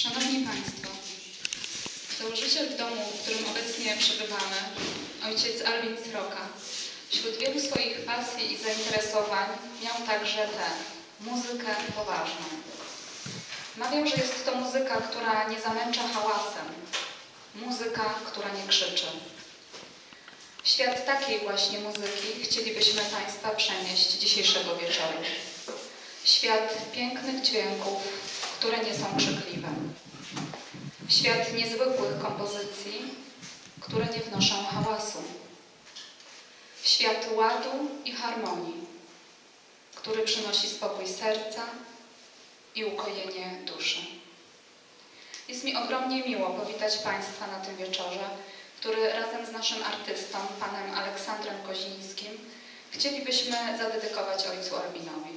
Szanowni Państwo, założyciel domu, w którym obecnie przebywamy, ojciec Albin Sroka, wśród wielu swoich pasji i zainteresowań miał także tę muzykę poważną. Mawiał, że jest to muzyka, która nie zamęcza hałasem, muzyka, która nie krzyczy. W świat takiej właśnie muzyki chcielibyśmy Państwa przenieść dzisiejszego wieczoru. W świat pięknych dźwięków, które nie są krzykliwe. W świat niezwykłych kompozycji, które nie wnoszą hałasu. W świat ładu i harmonii, który przynosi spokój serca i ukojenie duszy. Jest mi ogromnie miło powitać Państwa na tym wieczorze, który razem z naszym artystą, panem Aleksandrem Kozińskim, chcielibyśmy zadedykować ojcu Albinowi.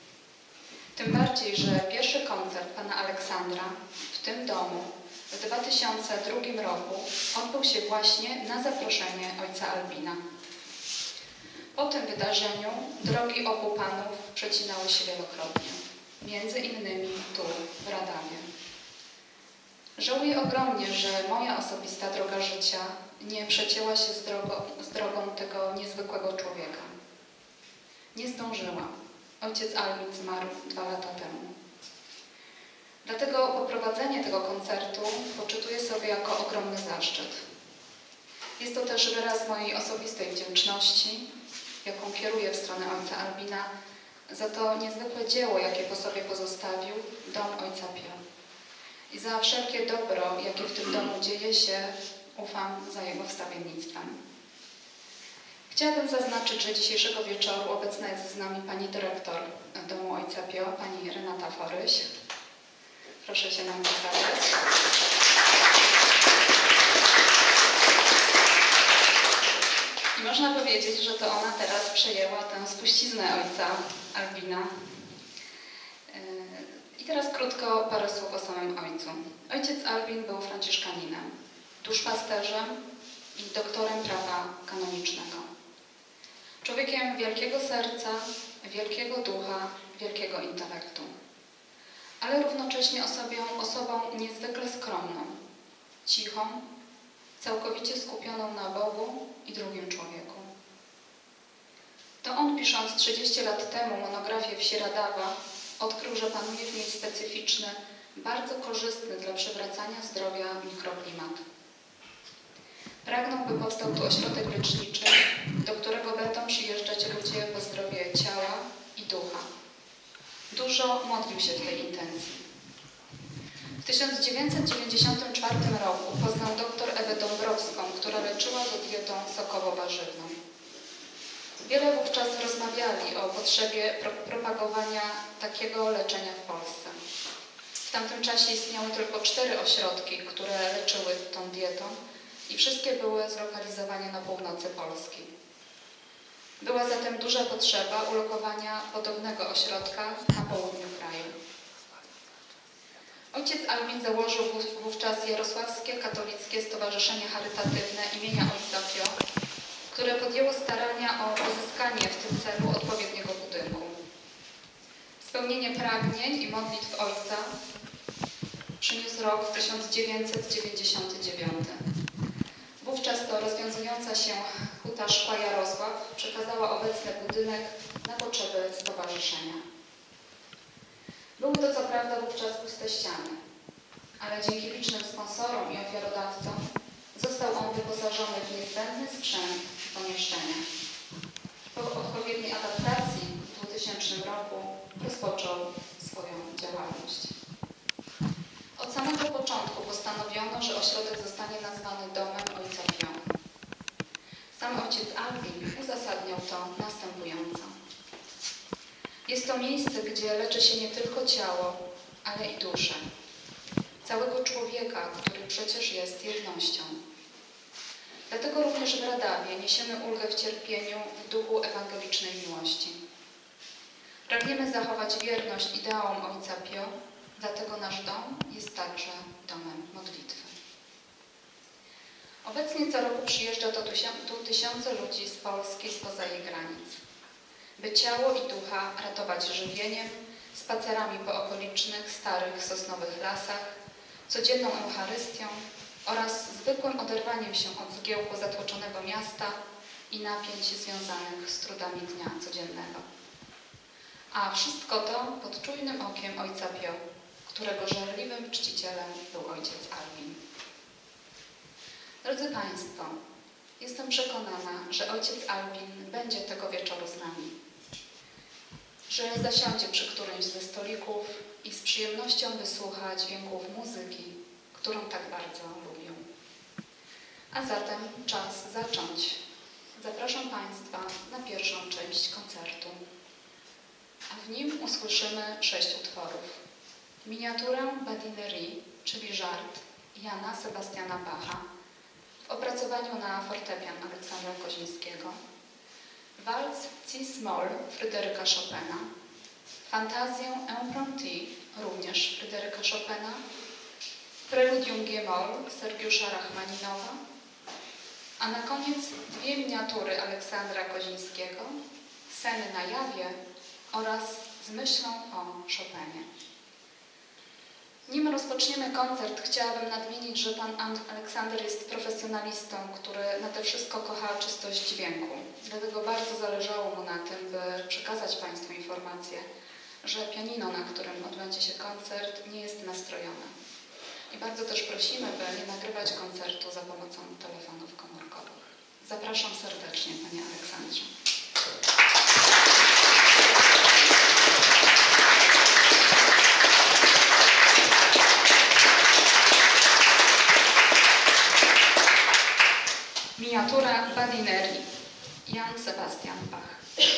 Tym bardziej, że pierwszy koncert pana Aleksandra w tym domu w 2002 roku odbył się właśnie na zaproszenie ojca Albina. Po tym wydarzeniu drogi obu panów przecinały się wielokrotnie, między innymi tu, w Radowie. Żałuję ogromnie, że moja osobista droga życia nie przecięła się z drogą tego niezwykłego człowieka. Nie zdążyłam. Ojciec Albin zmarł 2 lata temu. Dlatego poprowadzenie tego koncertu poczytuję sobie jako ogromny zaszczyt. Jest to też wyraz mojej osobistej wdzięczności, jaką kieruję w stronę ojca Albina, za to niezwykłe dzieło, jakie po sobie pozostawił dom ojca Pio. I za wszelkie dobro, jakie w tym domu dzieje się, ufam za jego wstawiennictwem. Chciałabym zaznaczyć, że dzisiejszego wieczoru obecna jest z nami pani dyrektor domu ojca Pio, pani Renata Foryś. Proszę się nam przedstawiać. I można powiedzieć, że to ona teraz przejęła tę spuściznę ojca Albina. I teraz krótko parę słów o samym ojcu. Ojciec Albin był franciszkaninem, duszpasterzem i doktorem prawa kanonicznego. Człowiekiem wielkiego serca, wielkiego ducha, wielkiego intelektu, ale równocześnie osobą niezwykle skromną, cichą, całkowicie skupioną na Bogu i drugim człowieku. To on, pisząc 30 lat temu monografię Wsi Radawa, odkrył, że panuje w niej specyficzny, bardzo korzystny dla przywracania zdrowia mikroklimat. Pragnął, by powstał tu ośrodek leczniczy, do którego będą przyjeżdżać ludzie po zdrowie ciała i ducha. Dużo modlił się w tej intencji. W 1994 roku poznał dr Ewę Dąbrowską, która leczyła go dietą sokowo-warzywną. Wiele wówczas rozmawiali o potrzebie propagowania takiego leczenia w Polsce. W tamtym czasie istniały tylko 4 ośrodki, które leczyły tą dietą i wszystkie były zlokalizowane na północy Polski. Była zatem duża potrzeba ulokowania podobnego ośrodka na południu kraju. Ojciec Albin założył wówczas Jarosławskie Katolickie Stowarzyszenie Charytatywne imienia ojca Pio, które podjęło starania o pozyskanie w tym celu odpowiedniego budynku. Spełnienie pragnień i modlitw ojca przyniósł rok 1999. Wówczas to rozwiązująca się Huta Szkła Jarosław przekazała obecny budynek na potrzeby stowarzyszenia. Były to co prawda wówczas puste ściany, ale dzięki licznym sponsorom i ofiarodawcom został on wyposażony w niezbędny sprzęt pomieszczenia. Po odpowiedniej adaptacji w 2000 roku rozpoczął swoją działalność. Od samego początku postanowiono, że ośrodek zostanie nazwany Domem Ojca Pio. Sam ojciec Albin uzasadniał to następująco. Jest to miejsce, gdzie leczy się nie tylko ciało, ale i duszę. Całego człowieka, który przecież jest jednością. Dlatego również w Radawie niesiemy ulgę w cierpieniu w duchu ewangelicznej miłości. Pragniemy zachować wierność ideałom ojca Pio, dlatego nasz dom jest także domem modlitwy. Obecnie co roku przyjeżdża tu tysiące ludzi z Polski, spoza jej granic, by ciało i ducha ratować żywieniem, spacerami po okolicznych, starych, sosnowych lasach, codzienną Eucharystią oraz zwykłym oderwaniem się od zgiełku zatłoczonego miasta i napięć związanych z trudami dnia codziennego. A wszystko to pod czujnym okiem ojca Pio, którego żarliwym czcicielem był ojciec Albin. Drodzy Państwo, jestem przekonana, że ojciec Albin będzie tego wieczoru z nami, że zasiądzie przy którymś ze stolików i z przyjemnością wysłucha dźwięków muzyki, którą tak bardzo lubił. A zatem czas zacząć. Zapraszam Państwa na pierwszą część koncertu. A w nim usłyszymy 6 utworów. Miniaturę Badinerie, czyli żart Jana Sebastiana Bacha w opracowaniu na fortepian Aleksandra Kozińskiego, walc C-Moll Fryderyka Chopina, fantazję Impromptu również Fryderyka Chopina, preludium G-moll Sergiusza Rachmaninowa, a na koniec 2 miniatury Aleksandra Kozińskiego, Seny na jawie oraz z myślą o Chopinie. Nim rozpoczniemy koncert, chciałabym nadmienić, że pan Aleksander jest profesjonalistą, który nade wszystko kocha czystość dźwięku. Dlatego bardzo zależało mu na tym, by przekazać Państwu informację, że pianino, na którym odbędzie się koncert, nie jest nastrojone. I bardzo też prosimy, by nie nagrywać koncertu za pomocą telefonów komórkowych. Zapraszam serdecznie, panie Aleksandrze. Miniatura Badinerie, Jan Sebastian Bach.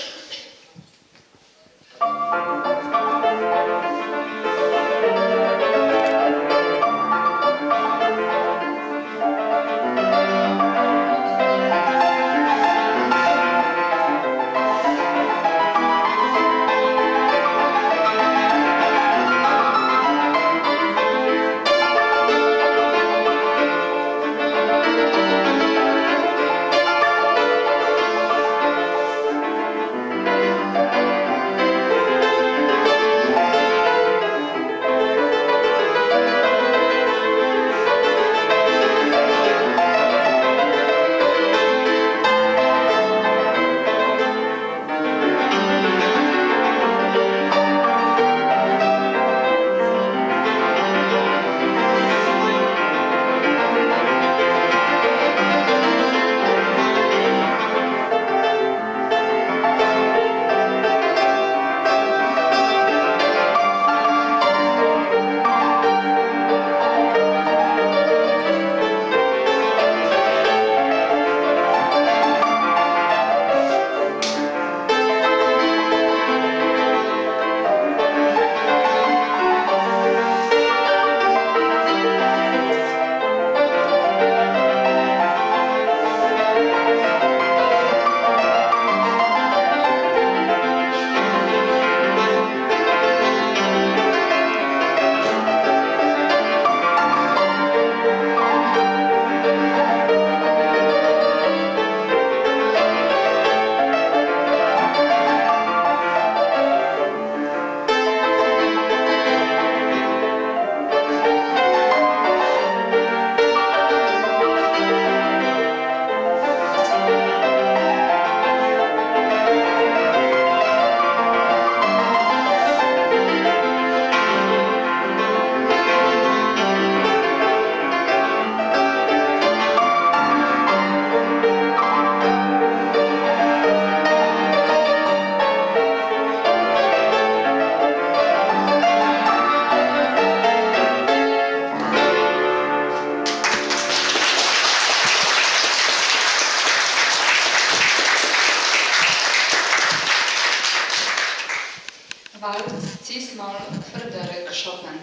Walc C-Moll Fryderyk Chopin.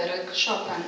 Fryderyk Chopin.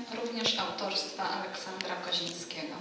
również autorstwa Aleksandra Kozińskiego.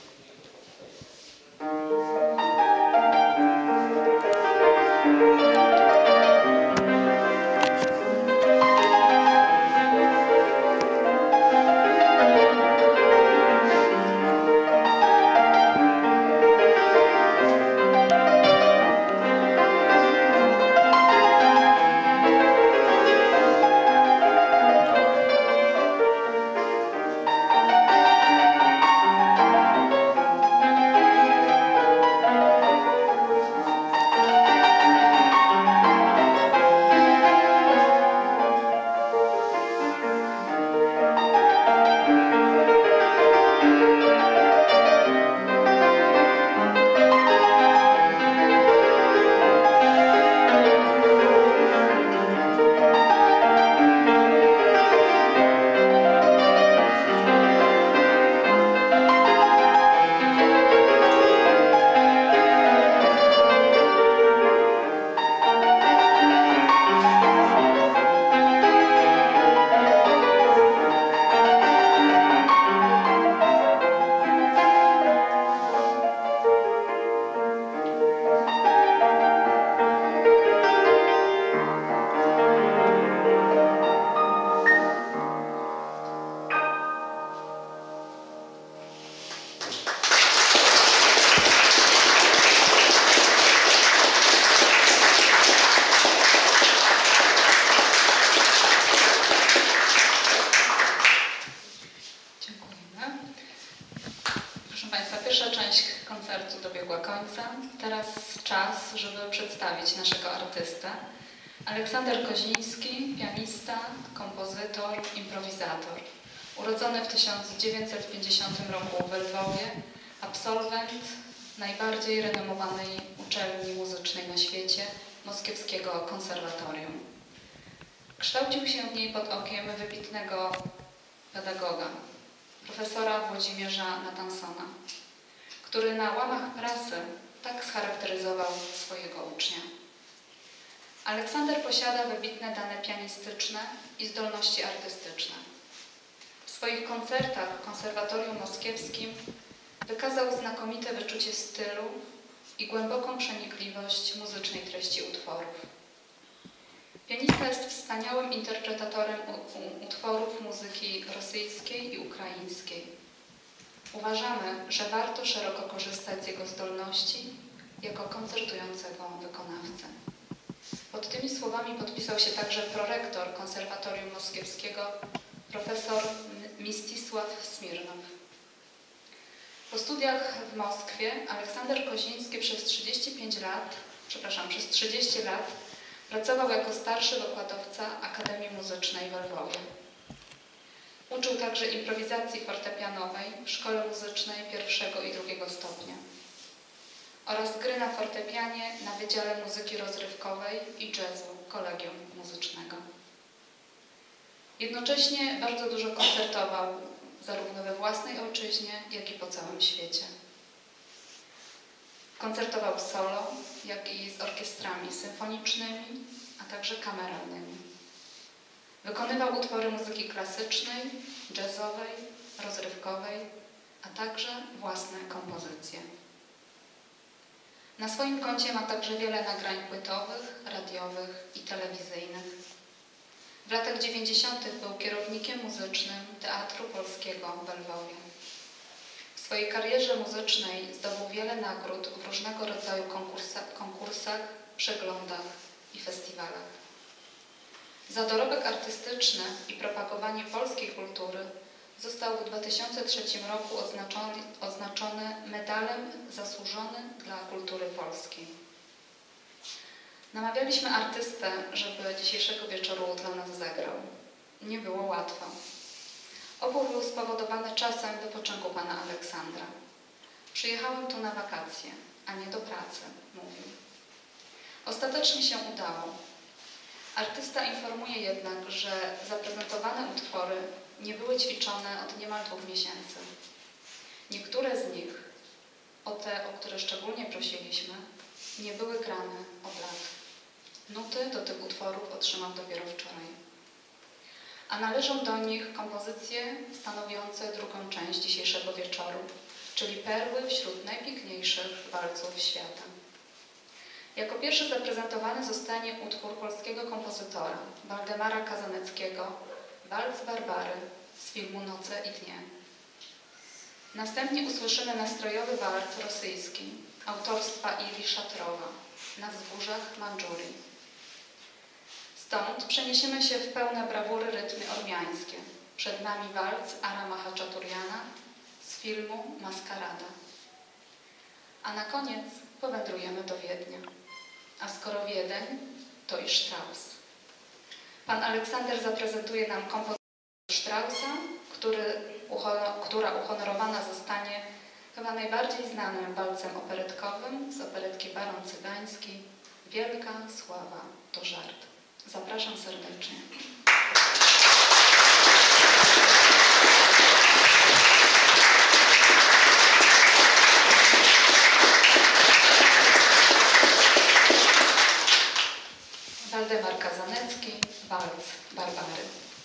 Pierwsza część koncertu dobiegła końca. Teraz czas, żeby przedstawić naszego artystę. Aleksander Koziński, pianista, kompozytor, improwizator. Urodzony w 1950 roku w Lwowie, absolwent najbardziej renomowanej uczelni muzycznej na świecie, Moskiewskiego Konserwatorium. Kształcił się w niej pod okiem wybitnego pedagoga, profesora Włodzimierza Natansona, który na łamach prasy tak scharakteryzował swojego ucznia. Aleksander posiada wybitne dane pianistyczne i zdolności artystyczne. W swoich koncertach w Konserwatorium Moskiewskim wykazał znakomite wyczucie stylu i głęboką przenikliwość muzycznej treści utworów. Pianista jest wspaniałym interpretatorem utworów muzyki rosyjskiej i ukraińskiej. Uważamy, że warto szeroko korzystać z jego zdolności jako koncertującego wykonawcę. Pod tymi słowami podpisał się także prorektor Konserwatorium Moskiewskiego, profesor Mistisław Smirnow. Po studiach w Moskwie Aleksander Koziński przez 30 lat pracował jako starszy wykładowca Akademii Muzycznej w Lwowie. Uczył także improwizacji fortepianowej w Szkole Muzycznej I i II stopnia oraz gry na fortepianie na Wydziale Muzyki Rozrywkowej i Jazzu Kolegium Muzycznego. Jednocześnie bardzo dużo koncertował zarówno we własnej ojczyźnie, jak i po całym świecie. Koncertował solo, jak i z orkiestrami symfonicznymi, a także kameralnymi. Wykonywał utwory muzyki klasycznej, jazzowej, rozrywkowej, a także własne kompozycje. Na swoim koncie ma także wiele nagrań płytowych, radiowych i telewizyjnych. W latach 90. był kierownikiem muzycznym Teatru Polskiego w Lwowie. W swojej karierze muzycznej zdobył wiele nagród w różnego rodzaju konkursach, przeglądach i festiwalach. Za dorobek artystyczny i propagowanie polskiej kultury został w 2003 roku oznaczony medalem zasłużony dla kultury polskiej. Namawialiśmy artystę, żeby dzisiejszego wieczoru dla nas zagrał. Nie było łatwo. Opór był spowodowany czasem wypoczynku pana Aleksandra. Przyjechałem tu na wakacje, a nie do pracy, mówił. Ostatecznie się udało. Artysta informuje jednak, że zaprezentowane utwory nie były ćwiczone od niemal 2 miesięcy. Niektóre z nich, o te, o które szczególnie prosiliśmy, nie były grane od lat. Nuty do tych utworów otrzymał dopiero wczoraj. a należą do nich kompozycje stanowiące drugą część dzisiejszego wieczoru, czyli perły wśród najpiękniejszych walców świata. Jako pierwszy zaprezentowany zostanie utwór polskiego kompozytora Waldemara Kazaneckiego Walc Barbary z filmu Noce i dnie. Następnie usłyszymy nastrojowy walc rosyjski autorstwa Ili Szatrowa Na wzgórzach Mandżurii. Stąd przeniesiemy się w pełne brawury rytmy ormiańskie. Przed nami walc Arama Haczaturjana z filmu Maskarada. A na koniec powędrujemy do Wiednia. A skoro Wiedeń, to i Strauss. Pan Aleksander zaprezentuje nam kompozycję Straussa, która uhonorowana zostanie chyba najbardziej znanym walcem operetkowym z operetki Baron Cygański Wielka sława to żart. Zapraszam serdecznie. Waldemar Kazanecki, Walc Barbary.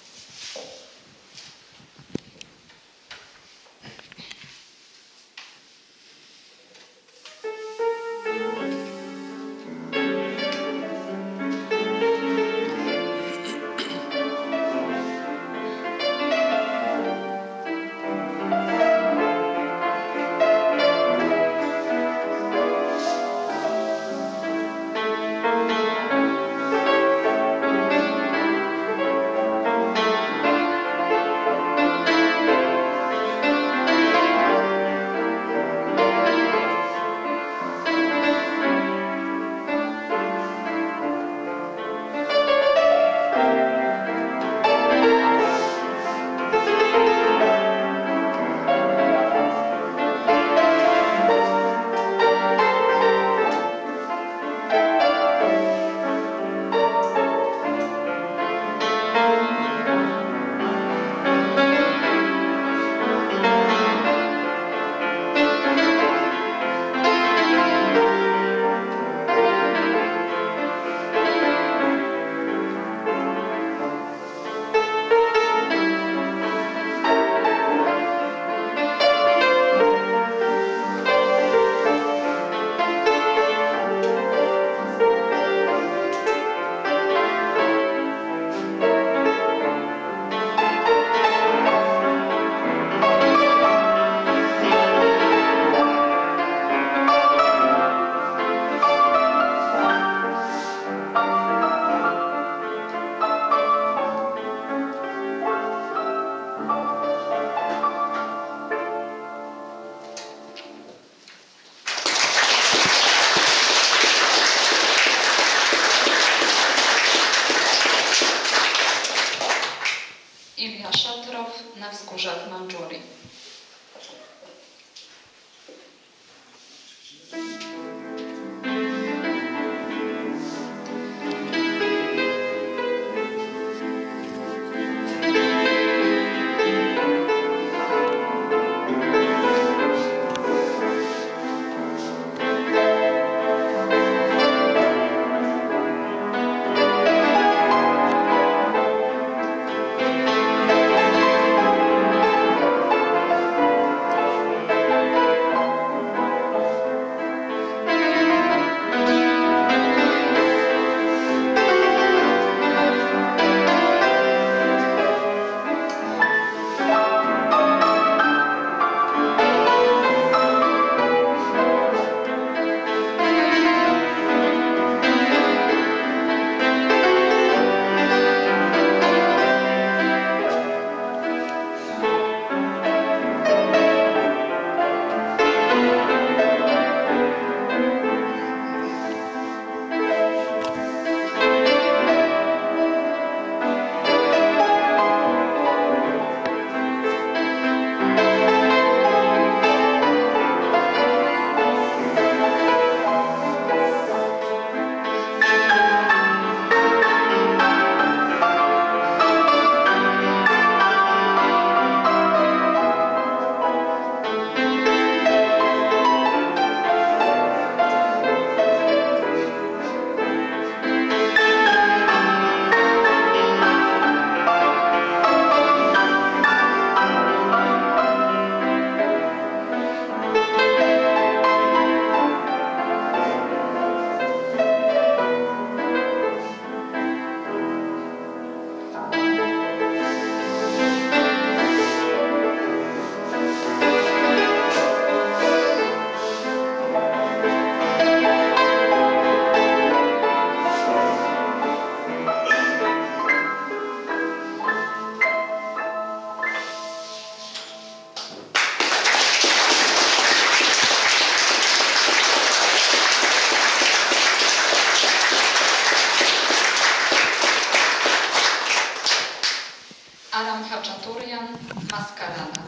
Ilja Szatrow Na wzgórzach Mandżurii. Maskarada.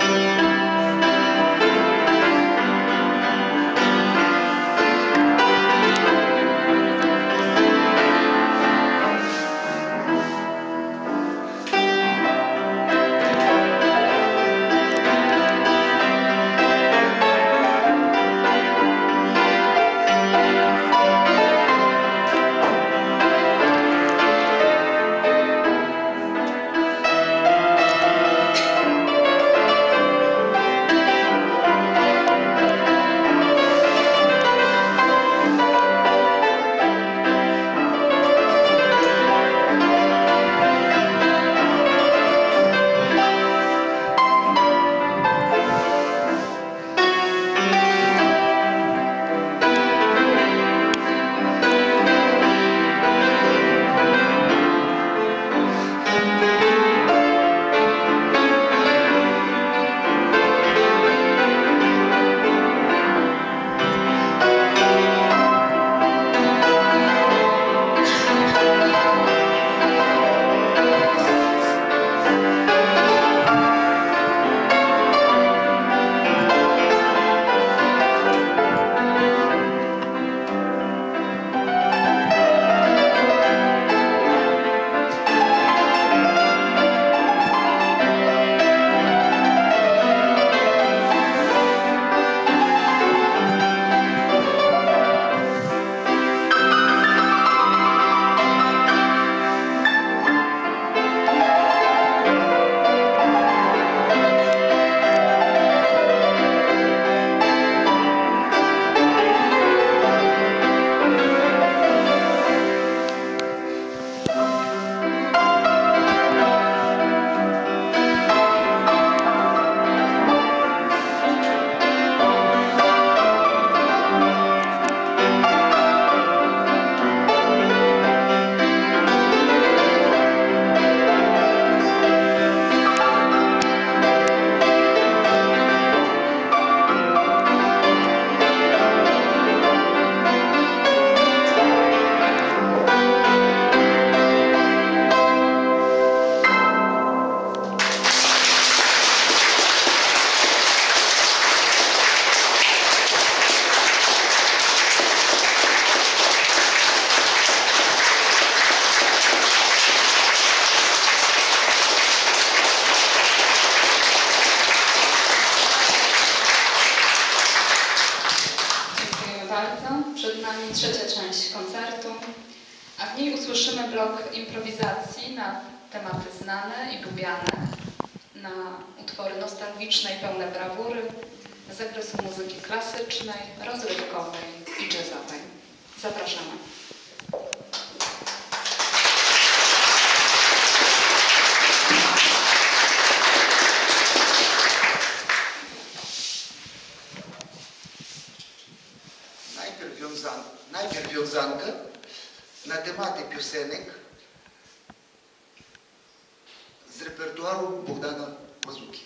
trzecia część koncertu, a w niej usłyszymy blok improwizacji na tematy znane i lubiane, na utwory nostalgiczne i pełne brawury, z zakresu muzyki klasycznej, rozrywkowej i jazzowej. Zapraszamy. Najpierw wiązanka na tematy piosenek z repertuaru Bogdana Bazuki.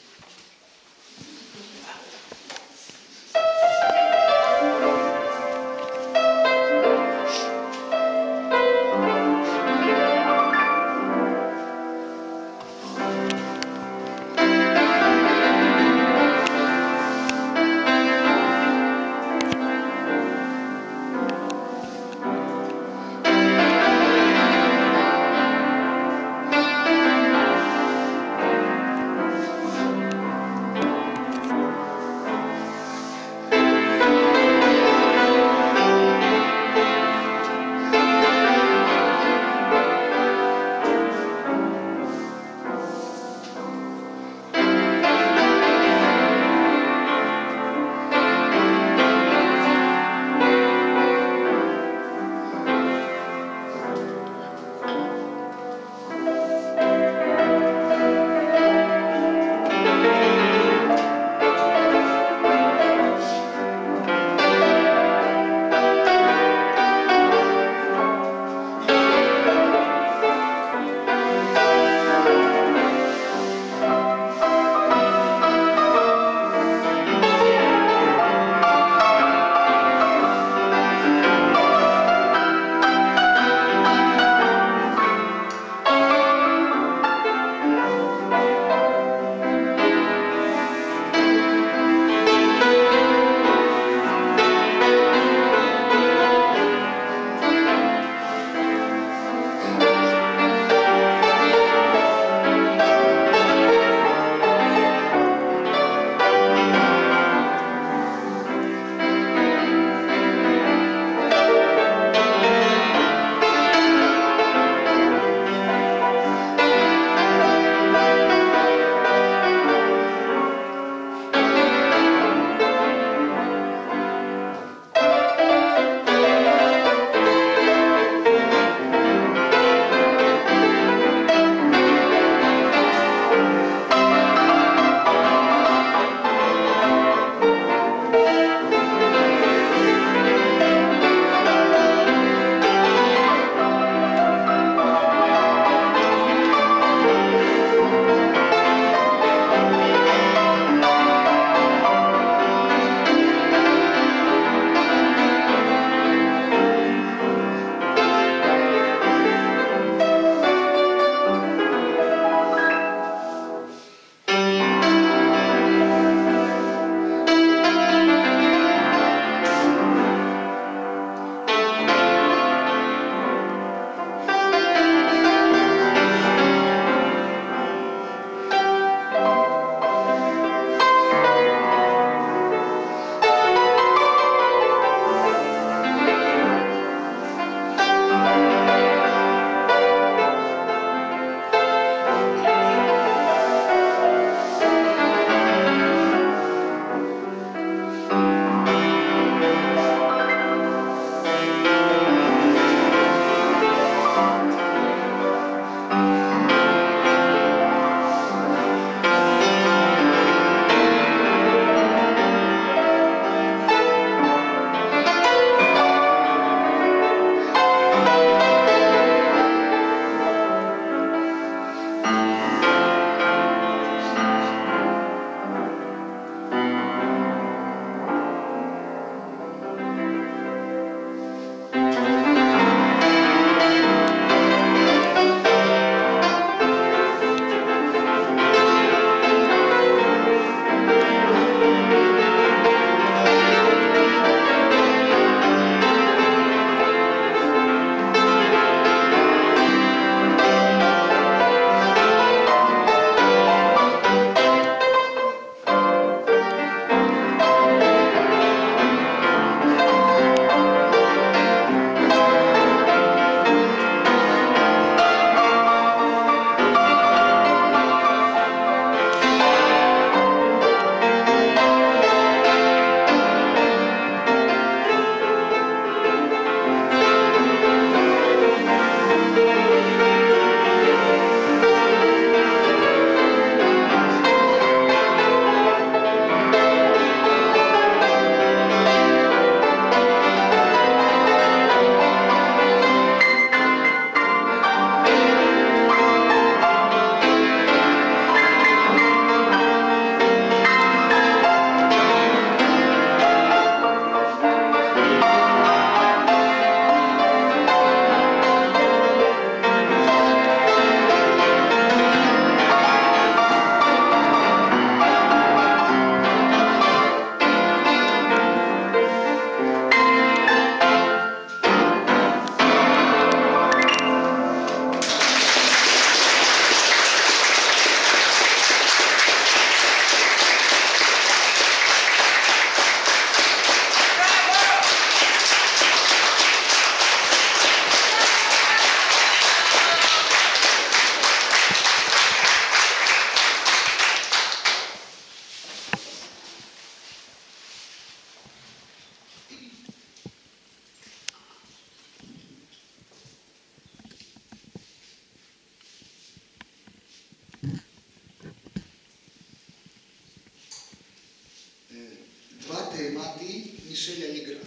Mati Michele Legrand.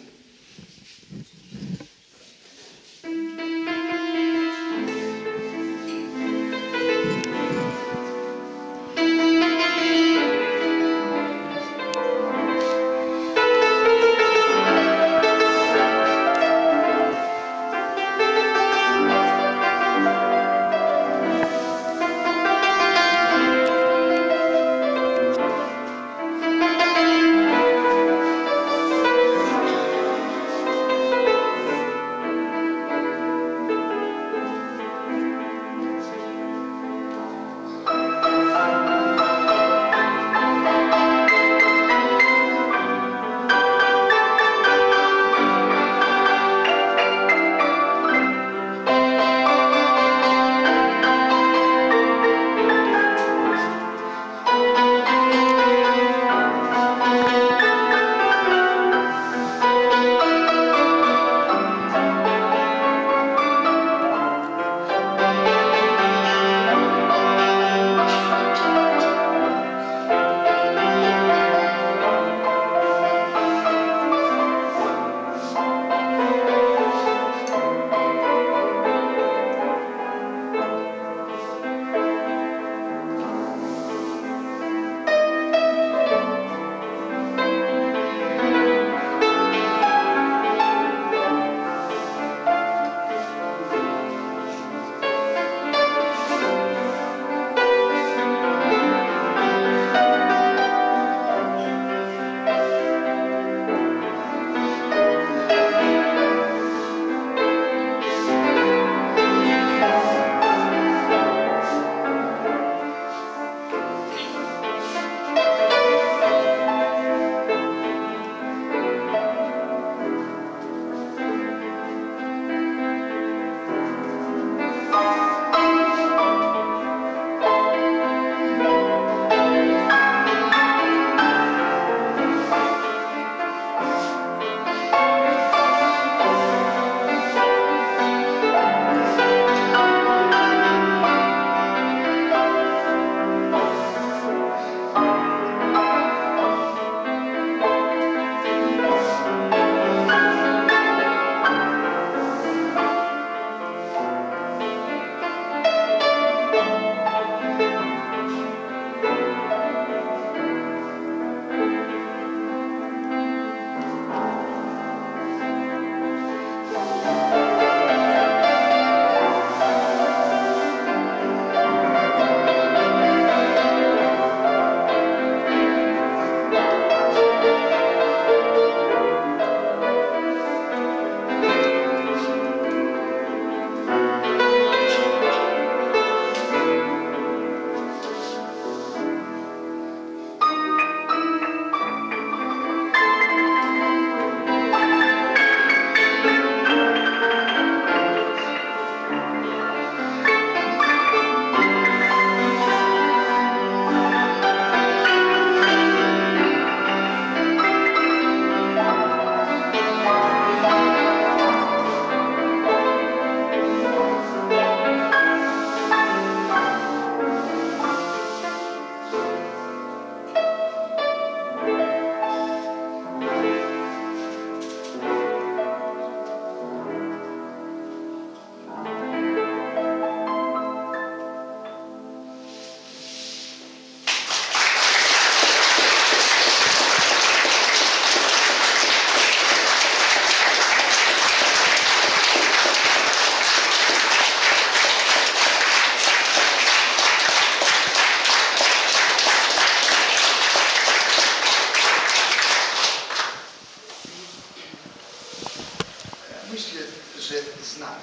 Myślę, że znamy.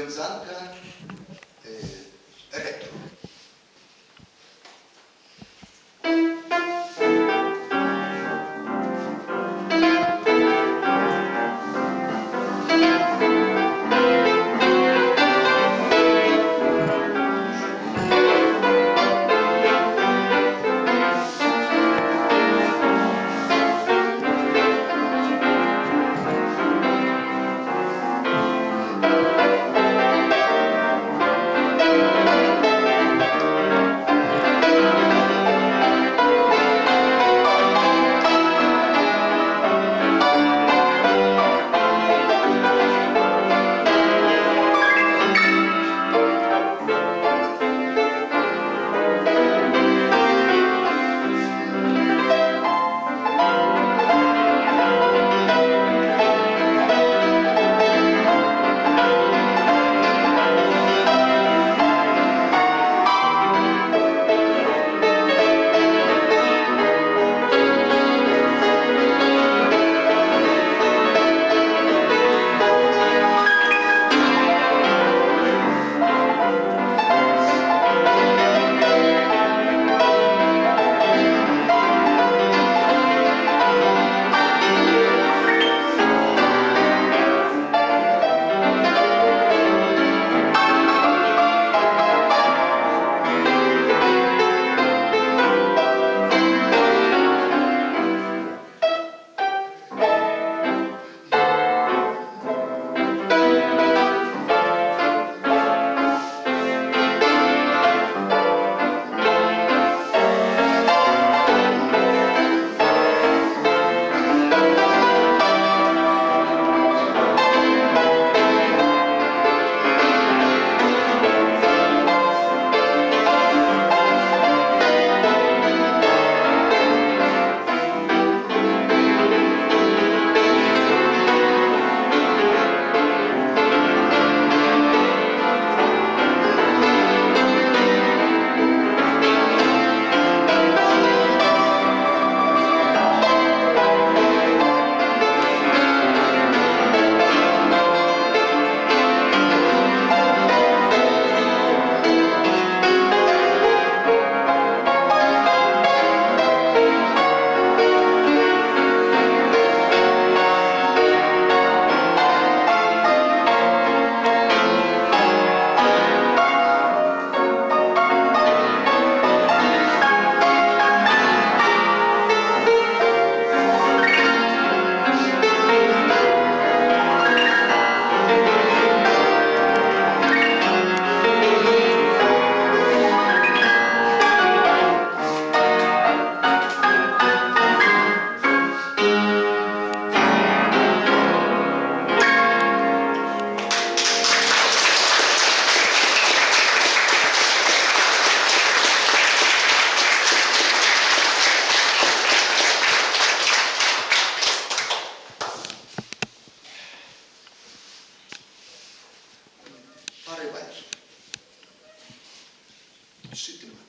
wiązanka retro. Parę walców. 3 tematy.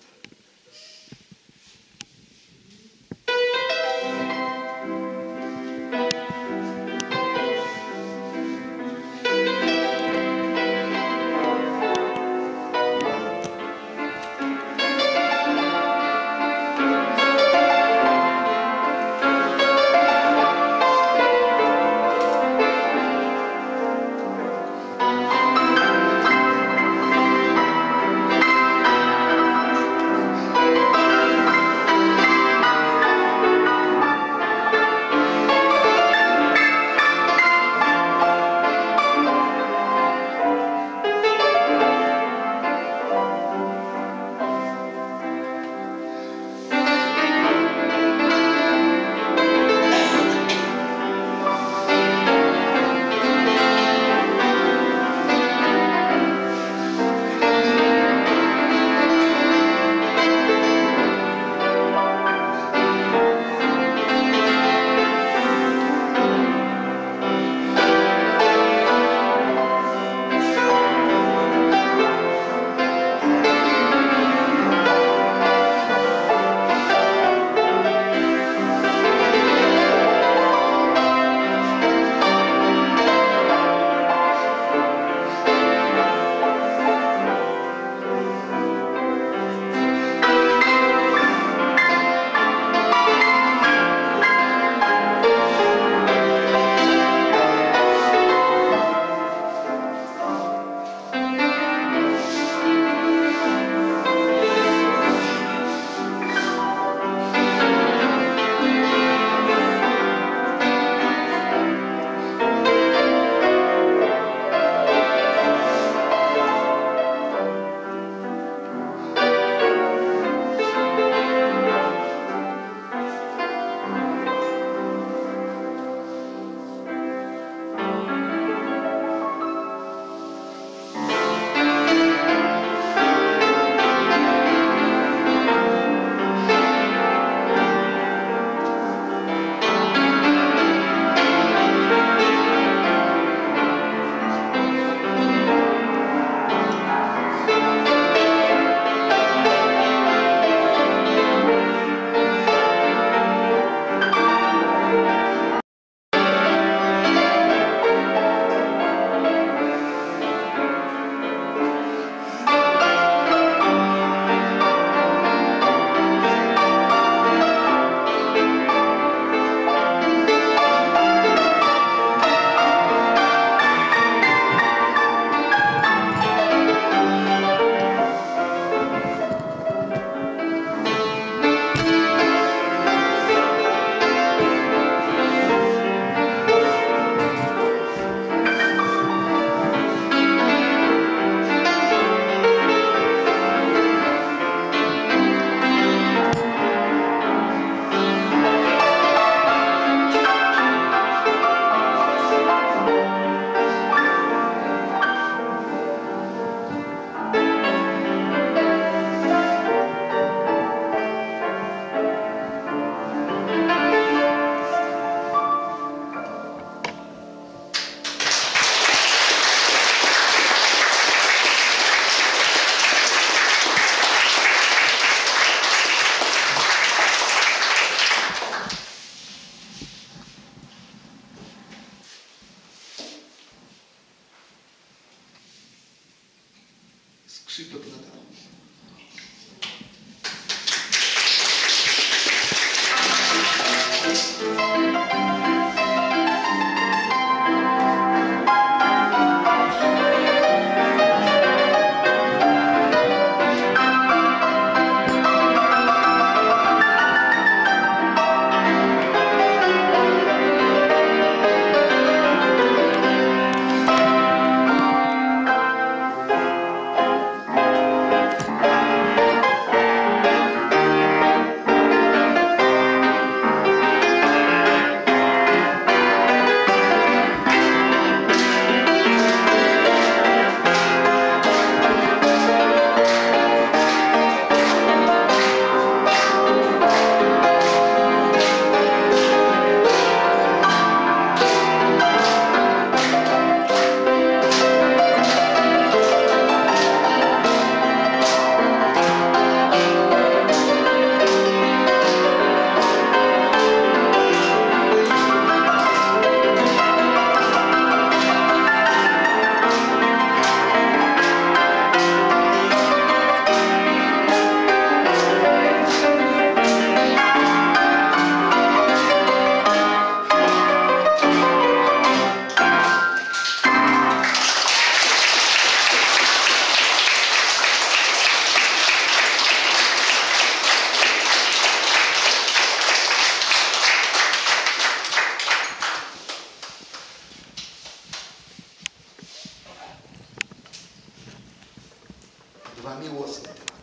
Przyklep na dachu. Dwa miłosne tematy.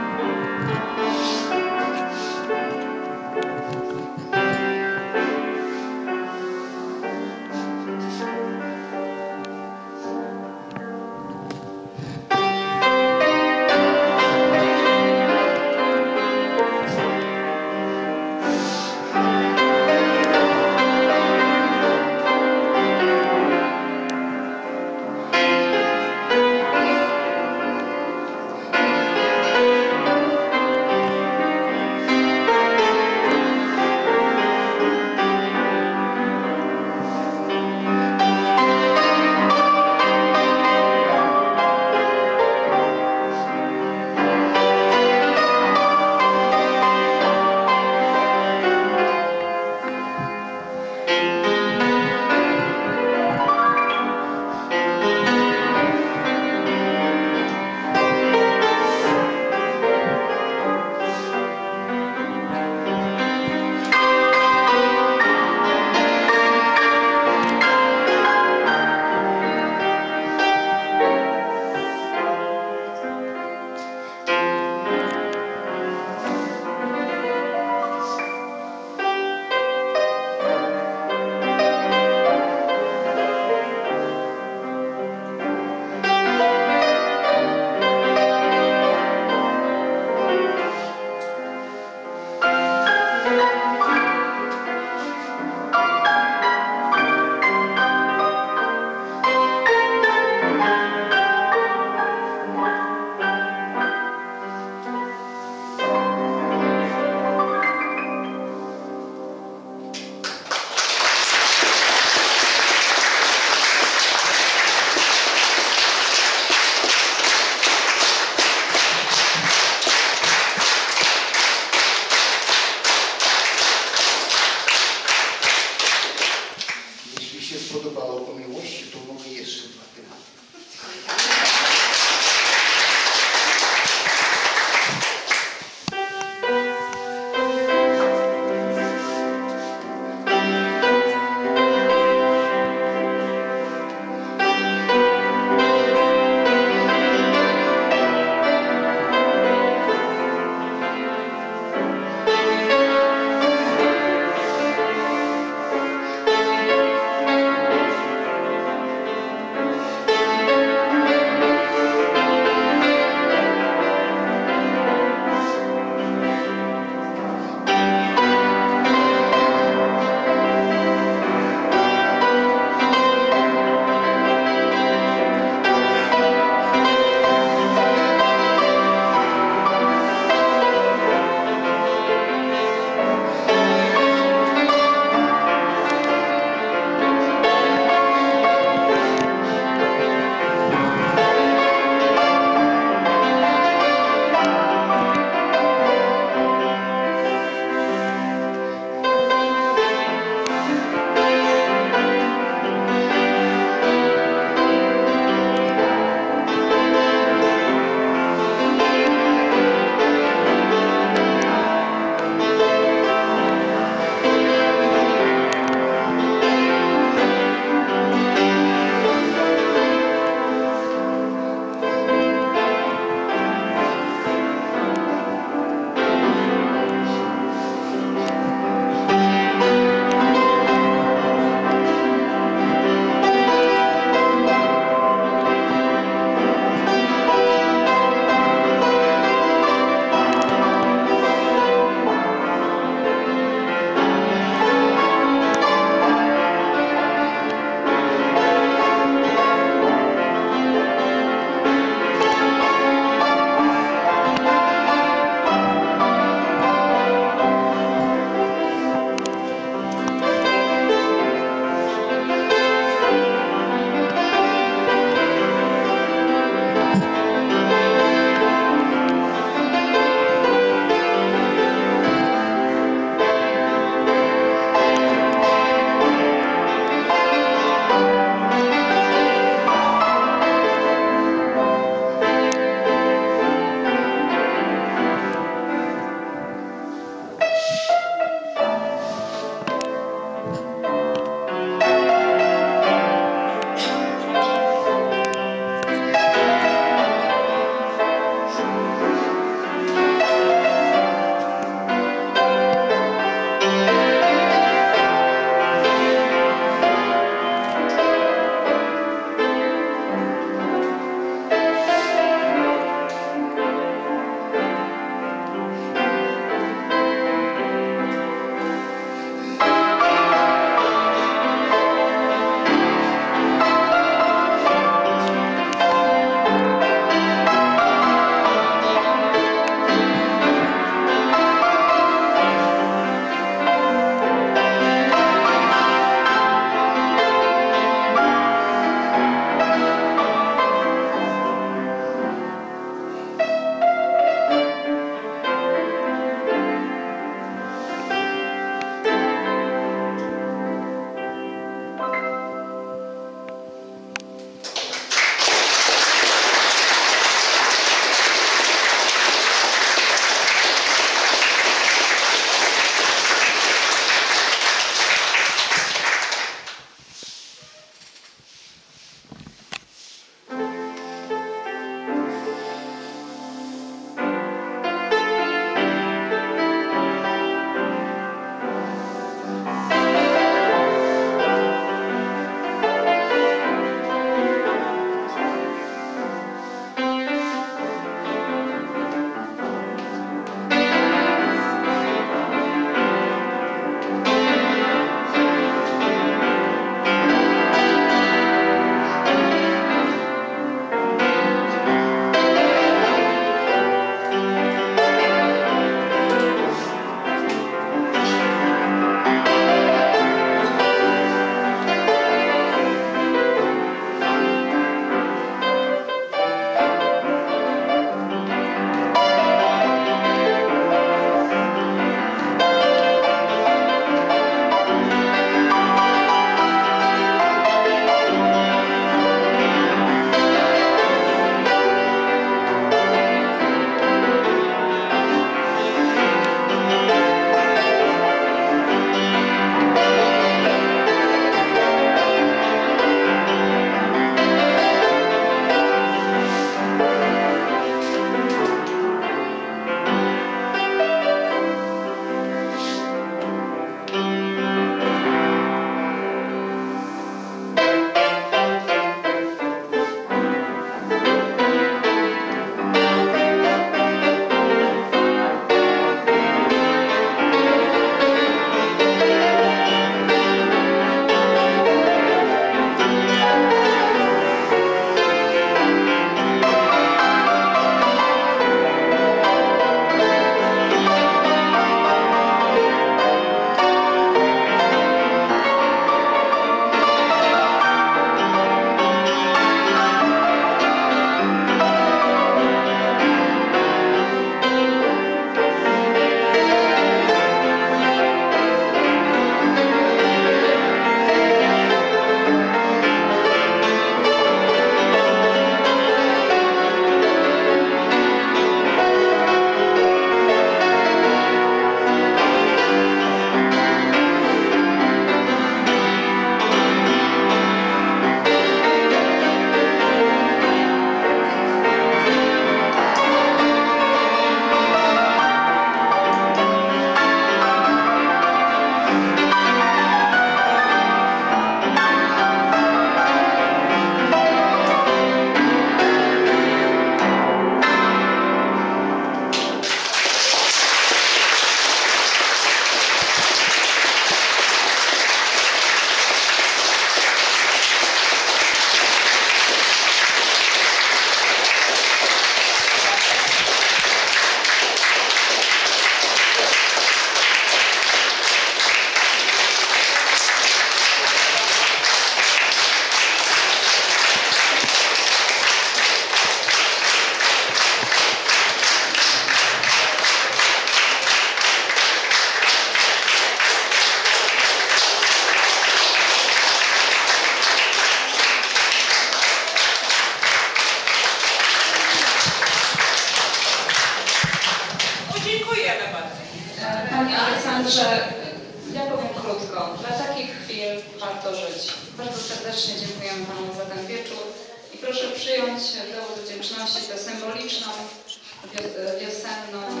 Panie Aleksandrze, ja powiem krótko. Dla takich chwil warto żyć. Bardzo serdecznie dziękujemy Panu za ten wieczór i proszę przyjąć dowód wdzięczności tę symboliczną, wiosenną